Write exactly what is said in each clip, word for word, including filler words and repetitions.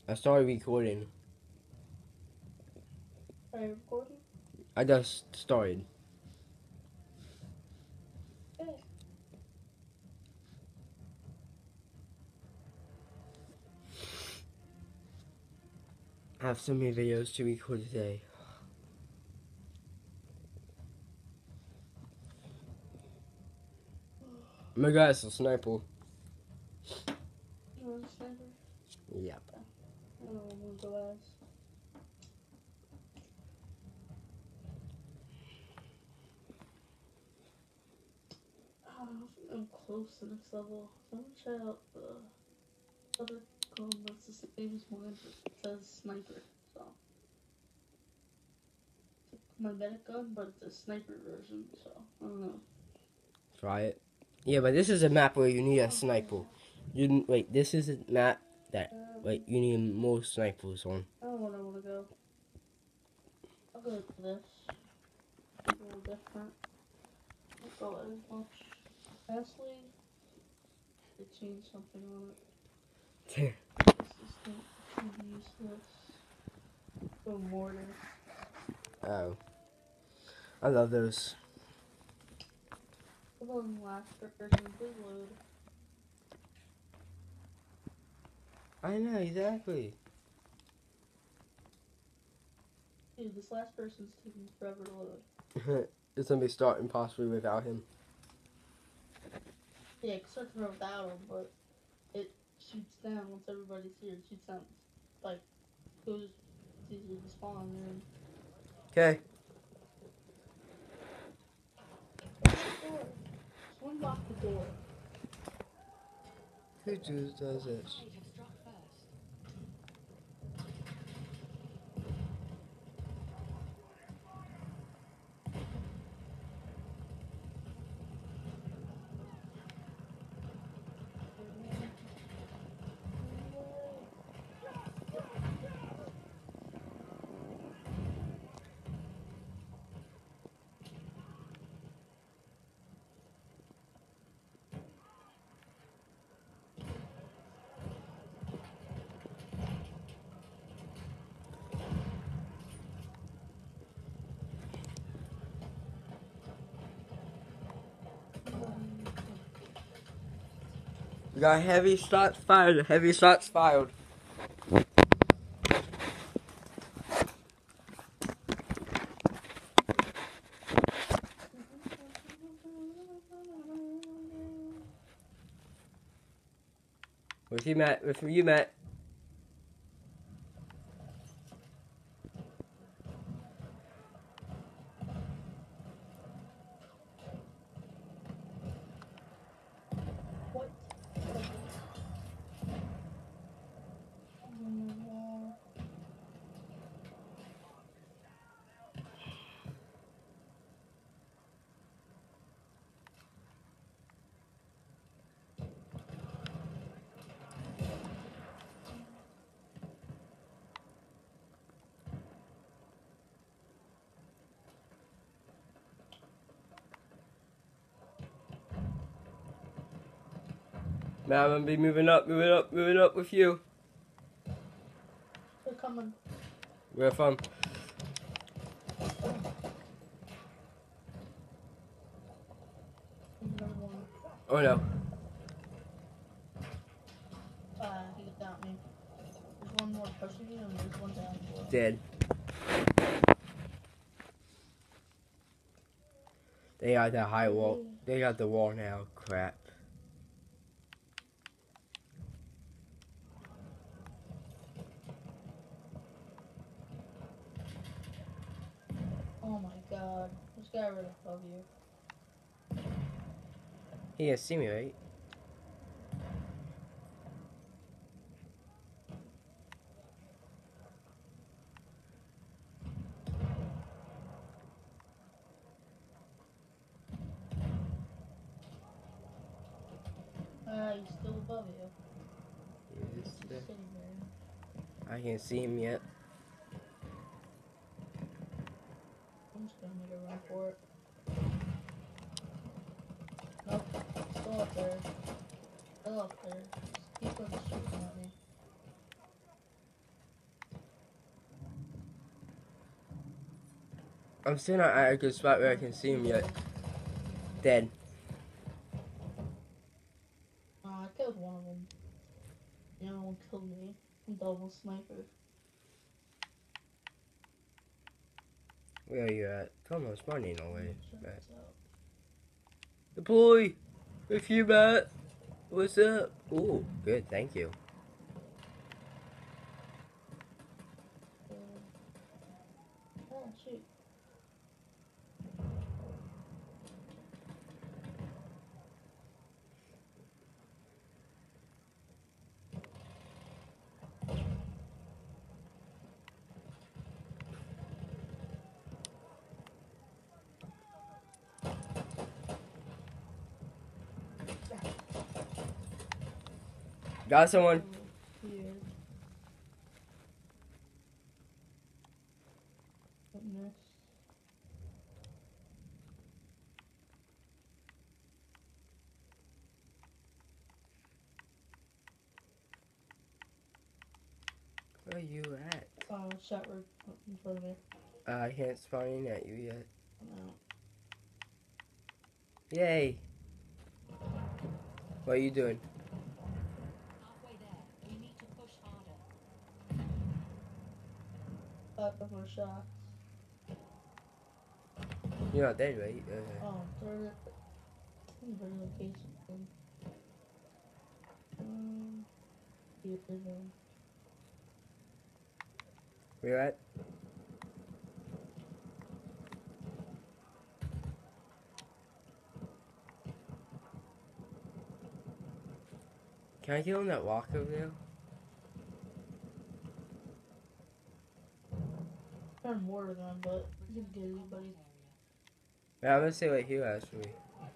I started recording. Are you recording? I just started. Okay. I have so many videos to record today. Oh my god, it's a sniper. You want a sniper? Yep. Okay. I don't know, I'm gonna go ask. I don't know if I'm close to next level. So I'm gonna try out the other gun that's the same as mine, but it says sniper. So it's my medic gun, but it's a sniper version. So I don't know. Try it. Yeah, but this is a map where you need a Oh, sniper. yeah. You didn't- wait. This is a map that Um, like you need more snipers on. I don't know where I want to go. I'll go to this. It's a little different. Don't go as much. Honestly, they changed something on it. This is too useless. Go mortar. Oh, I love those. Come on, last person, please load. I know exactly. Dude, this last person's taking forever to load. It's gonna be starting possibly without him. Yeah, it starts from without him, but it shoots down once everybody's here. It shoots down, like, goes, it's easier to spawn, and Okay. open the door. Someone lock the door. Who just does this? We got heavy shots fired. Heavy shots fired. With you, Matt. With you, Matt. What? On the wall. Matt, I'm gonna be moving up, moving up, moving up with you. They're coming. Where from? There's another one. Oh no. Uh, he got me. There's one more pushing me, and there's one down below. Dead. They got the high wall. They got the wall now. Crap. Oh my god. This guy right above you. He can see me, right? Ah, he's still above you. Yes, He's just sitting there. I can't see him yet. I'm just gonna make a run for it. Nope. Still up there. Still up there. Just keep on shooting at me. I'm still not at a good spot where I can see him yet. Dead. Uh, I killed one of them. The other one killed me. I'm double sniper. Where are you at? Come on, spawning away. Check Matt. this out. Deploy! With you, Matt. What's up? Ooh, good, thank you. Uh, oh, shoot. Got someone. Oh, weird. What next? Where are you at? Oh, shot right in front of me. Uh, I can't spawn in at you yet. I'm out. Yay! What are you doing? Halfway there. We need to push harder. Five more shots. You're not dead, right? Uh, Oh, third. Third location. Um, here, um, where you at? Can I get on that walk over there? turn more of them, but you can get anybody. Yeah, I'm gonna stay right here actually.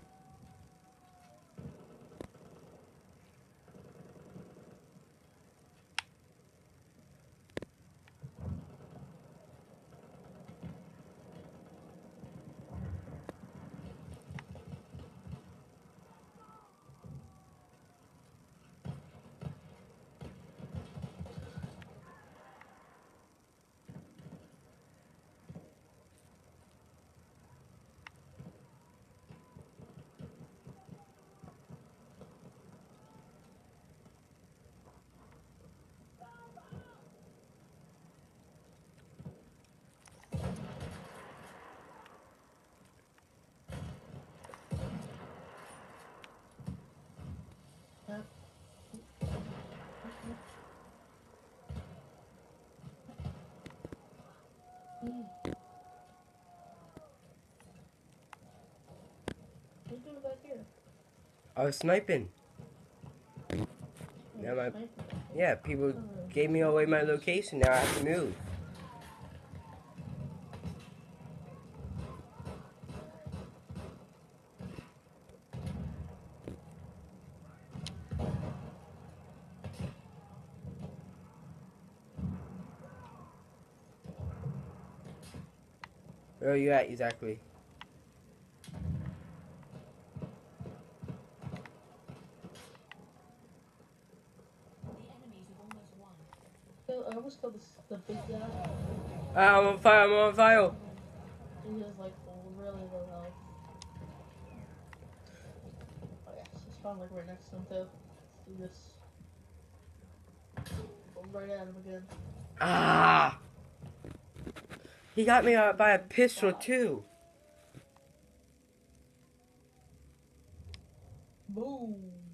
Mm. What are you doing back here? I was sniping. Oh, Yeah, my- sniper. Yeah, people Oh, gave me away my location. Now I have to move. Where are you at exactly? The enemies have almost won. Kill- I almost killed this, the big guy. Ah, I'm on fire. I'm on fire. He has like really low health. Oh yes, it's found like right next to him too. Let's do this. Go right at him again. Ah! He got me uh, by a pistol too. Boom!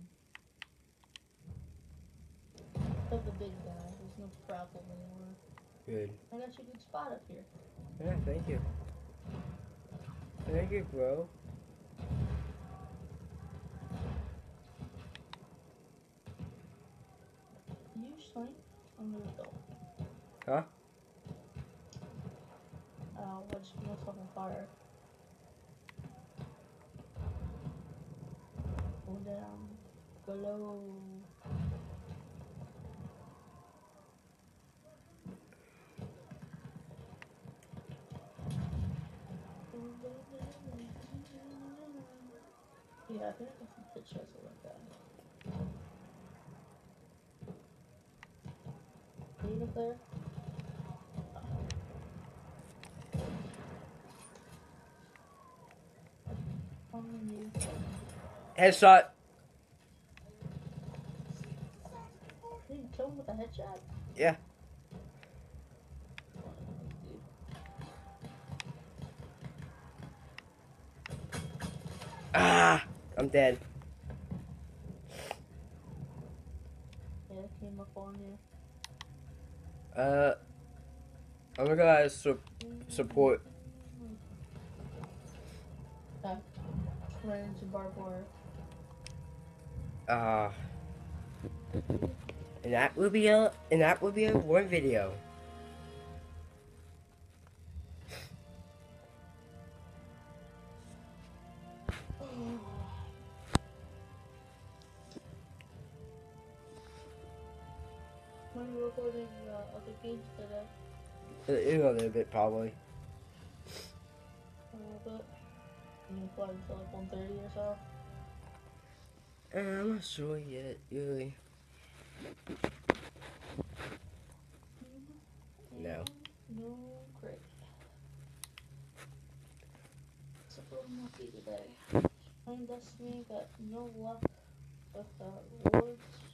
Kill the big guy. There's no problem anymore. Good. I got you a good spot up here. Yeah, thank you. Thank you, bro. You snipe? I'm gonna go. Huh? Oh, I just put myself on fire. Go down. Go low. Yeah, I think I can hit shots like that. Leave it there. You. Headshot. You can kill him with a headshot? Yeah. Ah, I'm dead. Yeah, it came up on you. Uh, I'm gonna su- support. Yeah. Ran into barbed wire. Uh, and that will be a and that will be a one video. When you recording uh, other games today? In a little bit, probably. A little bit. You can play until like one thirty or so. Uh, I'm not sure yet, really. No. No, great. Super lucky today. Playing Destiny, got no luck with uh, rewards.